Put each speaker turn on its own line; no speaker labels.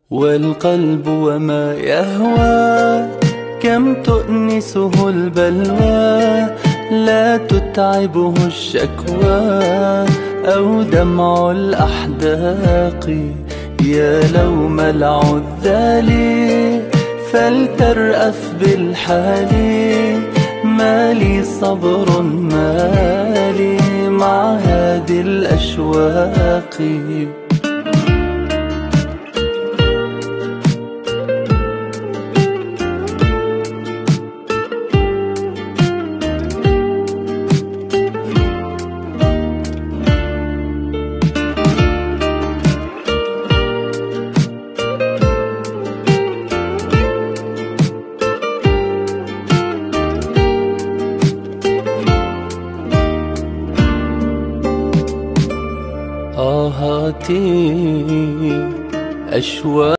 والقلب وما يهوى كم تؤنسه البلوى، لا تتعبه الشكوى أو دمع الأحداق. يا لوم العذال فلترأف بالحال، ما لي صبر ما لي مع هذه الأشواق. آهاتي أشواق